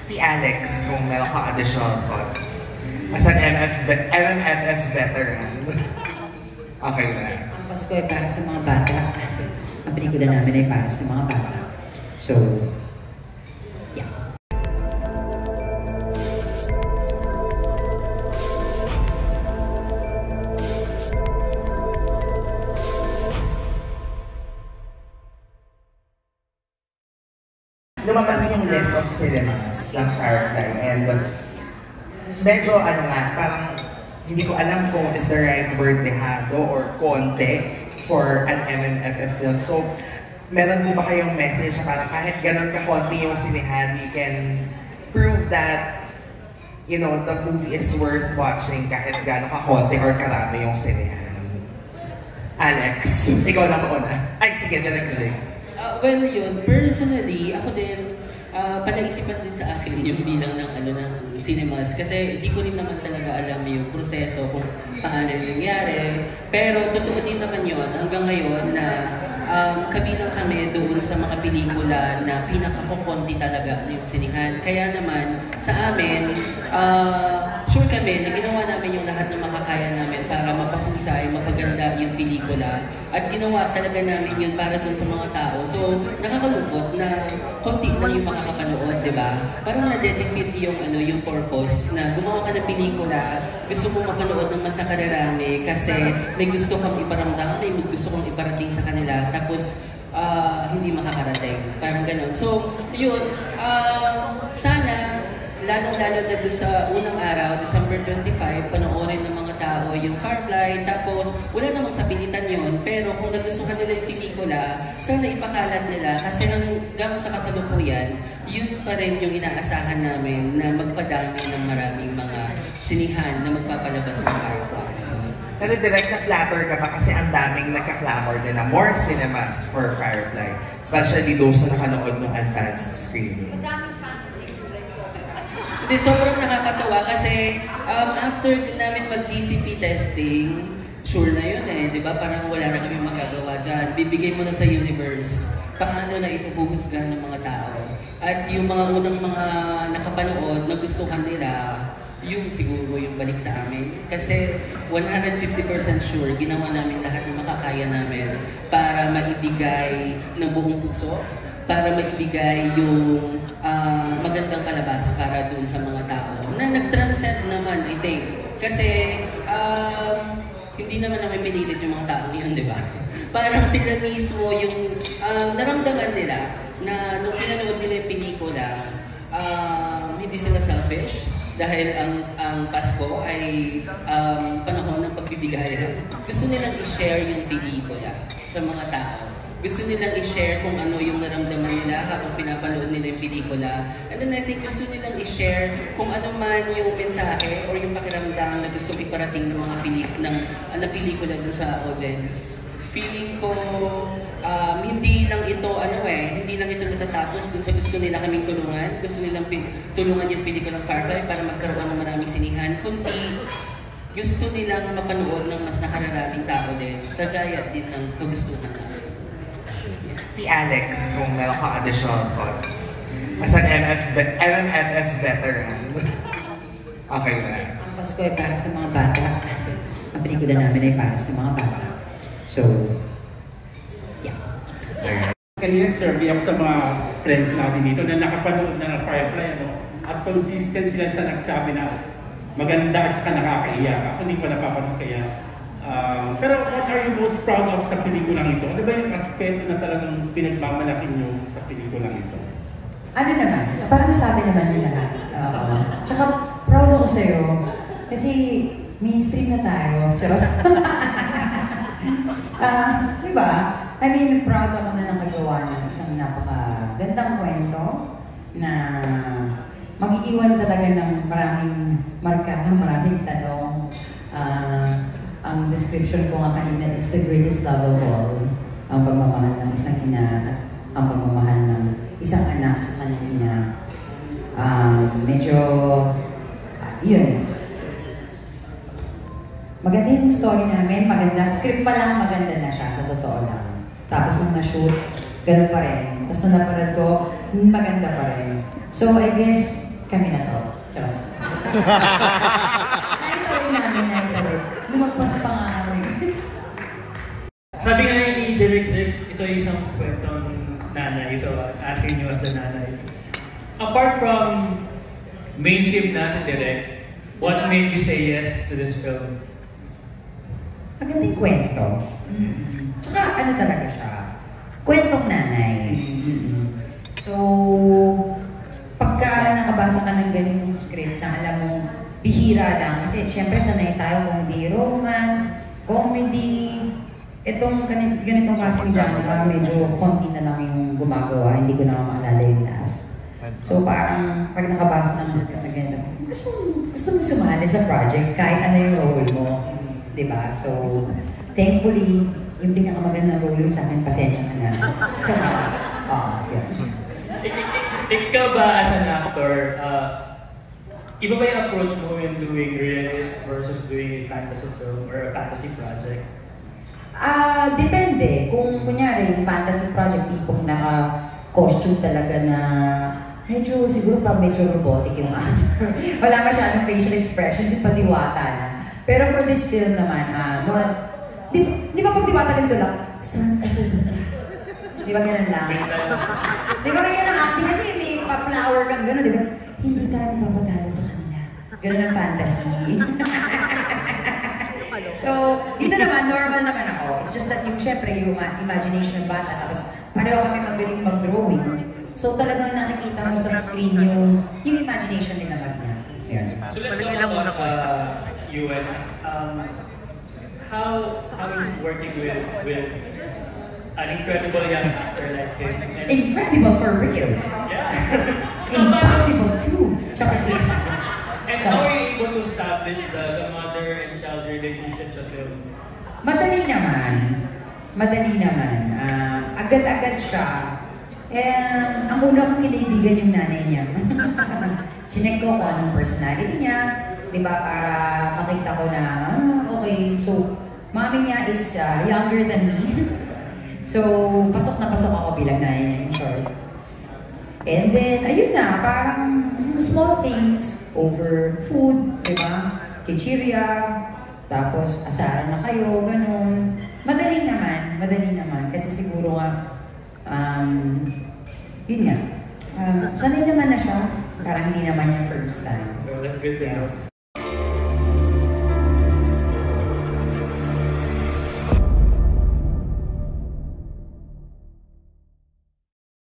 Si Alex, kung meron kang additional thoughts. As an MMFF veteran. Okay na. Ang Pasko ay para sa mga bata. Ang pelikula namin ay para sa mga bata. So, yeah. Lumabas yung list of cinemas ng Firefly and medyo parang hindi ko alam kung is the right word dehado or konti for an MMFF film. So, meron mo ba kayong message na parang kahit ganun ka-konti yung sinehan, you can prove that, you know, the movie is worth watching kahit gano'n ka-konti or karami yung sinehan? Alex, ikaw na muna. Ay, sige, direct. Well, yun, personally, ako din, panaisipan din sa akin yung bilang ng cinemas kasi di ko rin naman talaga alam yung proseso kung paano yung nangyari. Pero totoo din naman yun hanggang ngayon na kabilang kami doon sa mga pelikula na pinakakukunti talaga yung sinihan. Kaya naman, sa amin, sure kami na ginawa namin yung lahat ng makakaya namin para mapahusay, mapaganda yung pelikula. At ginawa talaga namin yun para doon sa mga tao. So, nakakalungkot na konti lang yung makakapanood, di ba? Parang na-dedicate yung purpose na gumawa ka ng pelikula, gusto mo mapanood ng mas nakararami kasi may gusto kang iparamdam, may gusto kang iparating sa kanila, tapos hindi makakarating. Parang ganon. So, yun, sana, lalong-lalo na dun sa unang araw, December 25, panoorin ng mga tao yung Firefly, tapos wala namang sapilitan yun, pero kung nagustuhan nila yung pelikula, sana ipakalat nila kasi hanggang sa kasalukuyan, yun pa rin yung inaasahan namin na magpadami ng maraming mga sinihan na magpapalabas ng Firefly. Pero direct na flatter ka pa kasi ang daming nagka-clamor din na more cinemas for Firefly, especially those na nakanood ng advanced screening. Hindi, sobrang nakakatawa kasi after namin mag-DCP testing, sure na yun di ba? Parang wala na kami magagawa dyan. Bibigay mo na sa universe paano na ito huhusgahan ng mga tao. At yung mga unang mga nakapanood, nagustuhan nila, yung siguro yung balik sa amin. Kasi 150% sure, ginawa namin lahat ng makakaya namin para maibigay ng buong puso, para maibigay yung magandang palabas para dun sa mga tao na nag-transcend naman, I think. Kasi hindi naman namin pinilit yung mga tao yun, di ba? Parang sila mismo yung naramdaman nila na nung pinanood nila yung pelikula, hindi sila selfish dahil ang Pasko ay panahon ng pagbibigayan. Gusto nilang i-share yung pelikula sa mga tao. Gusto nilang i-share kung ano yung naramdaman nila habang pinapanood nila yung pelikula. And then I think gusto nilang i-share kung ano man yung mensahe or yung pakiramdam na gusto iparating ng mga pelikula dun sa audience. Feeling ko, hindi lang ito natatapos dun sa gusto nila kaming tulungan. Gusto nilang tulungan yung pelikulang Firefly para magkaroon ng maraming sinihan. Kundi gusto nilang mapanood ng mas nakararaming tao din. Kagaya din ng kagustuhan namin. Si Alex, kung meron kang additional thoughts. As an MMFF veteran. Okay na. Ang Pasko ay para sa mga bata. Ang pelikula namin ay para sa mga bata. So, yeah. Kanina survey ako sa mga friends natin dito na nakapanood na ng Firefly, at consistent sila sa nagsabi na maganda at saka nakakaiyak. Ako hindi ko napapanood kaya. Pero what are you most proud of sa pelikulang ito? Ano ba yung aspeto na talagang pinagmamalaki nyo sa pelikulang ito? Ano naman? Parang nasabi naman nila lahat. Tsaka proud ako sa'yo kasi mainstream na tayo. Charot. Diba? I mean, proud ako na nakagawa ng isang napakagandang kwento na mag-iiwan talaga ng maraming marka, maraming tanong. Ang description ko nga kanina is the greatest love of all. Ang pagmamahal ng isang ina at ang pagmamahal ng isang anak sa kanyang ina. Medyo, yun. Maganda yung story namin, maganda. Script pa lang, maganda na siya, sa totoo lang. Tapos nung na-shoot, ganun pa rin. Tapos nung naparad ko, maganda pa rin. So I guess, kami na to. Charot. Naitawid namin, naitawid. Lumagpas pa nga kami. Sabi nga ni Direk Zip, ito ay isang kwentong nanay. So, asking you as the nanay. Apart from mainstream na si Direk, what made you say yes to this film? Magandang kwento. Tsaka ano talaga siya? Kwentong nanay. So, pagka nakabasa ka ng ganyung script na alam mo, bihira lang. Kasi syempre sanay tayo kung hindi romance, comedy. Itong ganitong casting genre, medyo konti na lang yung gumagawa. Hindi ko na maalala yung last. So parang pag nakabasa ng script na ganito, gusto mo sumali sa project kahit ano yung role mo. Diba? So, thankfully, yung pinakamagandang role yung sa akin, pasensya ka na. Yeah. Ikaw ba as an actor, iba ba yung approach mo when doing realist versus doing a fantasy film or a fantasy project? Depende. Kung kunyari, yung fantasy project, tipong naka-costume talaga na medyo, siguro pa medyo robotic yung actor. Wala masyadong facial expressions, yung patiwata na. Pero for this film naman, di ba pag diwata ganito lang? Di ba ganun lang? Di ba may ganun acting? Kasi may pa-flower kang gano'n, di ba? Hindi tayo napapatalo sa kanila. Ganun ang fantasy. So, dito naman, normal naman ako. It's just that yung, syempre, yung imagination ng bata, tapos pareho kami magaling mag-drawing. So, talagang nakikita mo sa screen yung imagination din na mag-ina. So, let's talk about you and how is it working with an incredible young actor like him? And Incredible for real. Yeah. Impossible too. And how are you able to establish the mother and child relationship sa film? Madali naman. Madali naman. Agad-agad siya. And ang una kong kinaibigan yung nanay niya. Chinek ko kung anong personality niya. Diba, para makita ko na, okay, so, mami niya is younger than me. So, pasok na pasok ako bilang nanay niya in short. And then, ayun na, parang small things over food, diba? Chichirya, tapos asaran na kayo, ganun. Madali naman, kasi siguro nga, yun nga, sanay naman na siya, parang hindi naman yung first time. Well, that's good to know.